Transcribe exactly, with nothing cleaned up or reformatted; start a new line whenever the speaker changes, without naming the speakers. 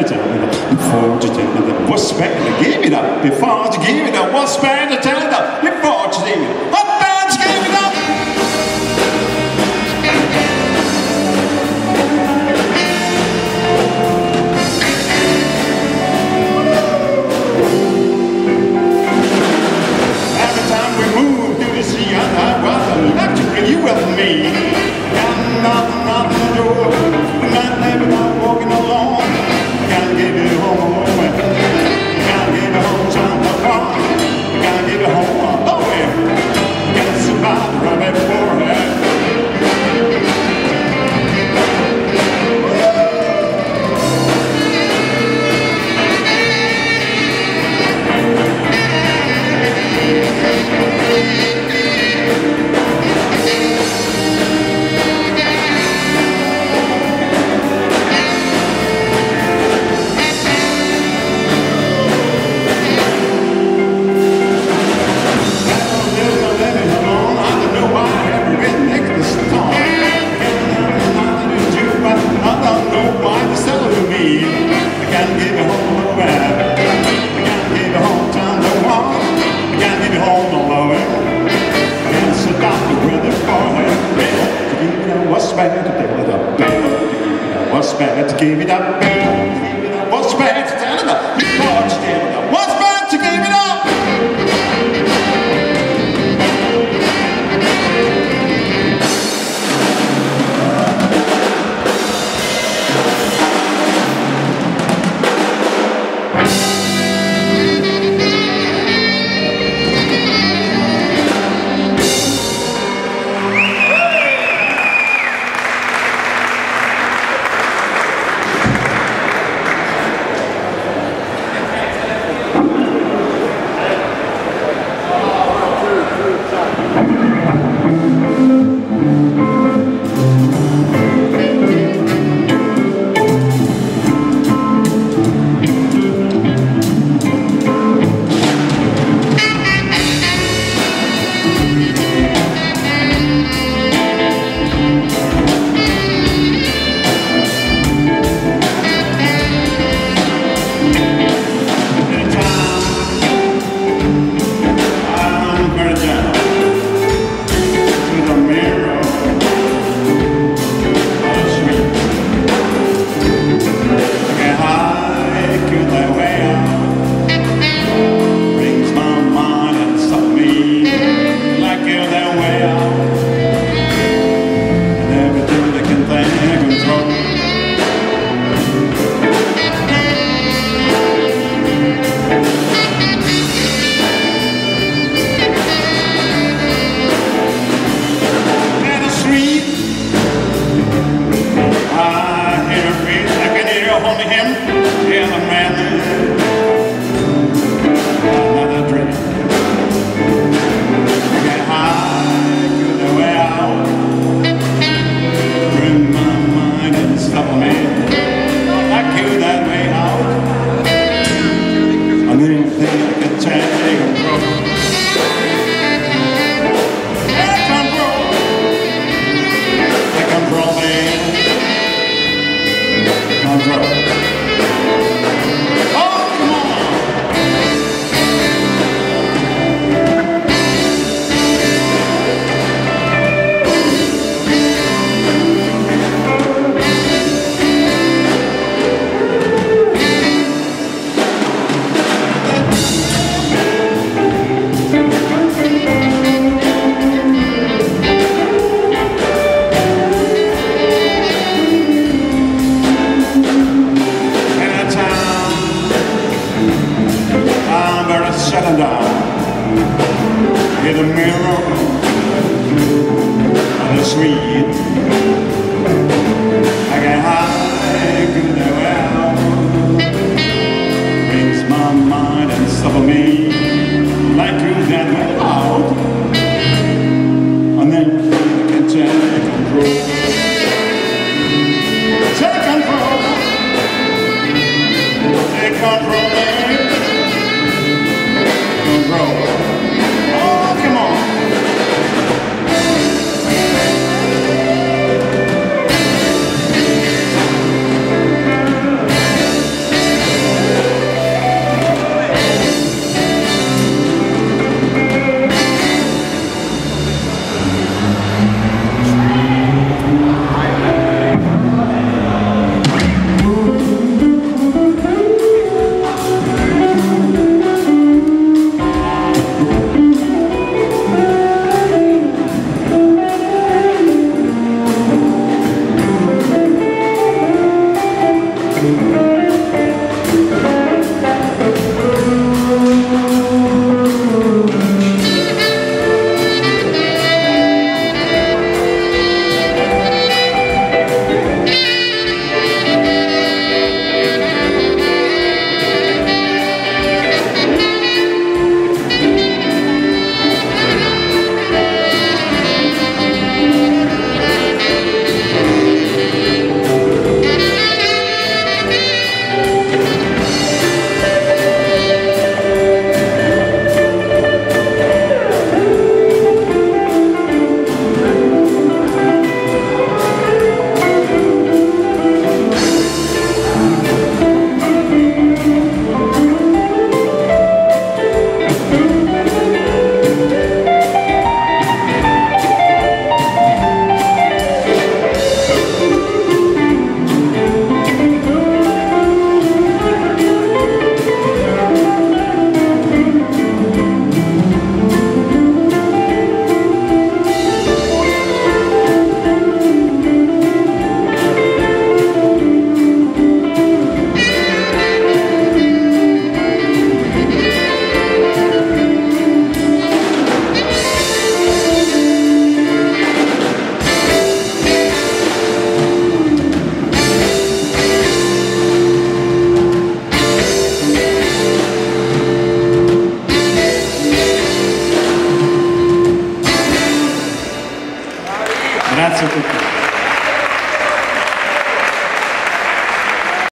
to tell me that? Before you tell me that, what's bad to give it up? Before you give it up, what's bad to tell me that? Before you give it up, what's bad to give it up? Every time we move through the sea, I would like to bring you with me. I'm not, not the door, not never not walking alone. Gotta give it home, gotta give it home, time to walk. Gotta give it home, oh yeah. Gotta survive right before her. What's bad to tell it up, baby? What's bad to give it up, baby? What's bad to tell it up? Before you tell it up, what's bad to give it up? In the mirror on the street, I get high, good and well, brings my mind and suffer me like you that went out, and then I can take control, take control, take control, baby.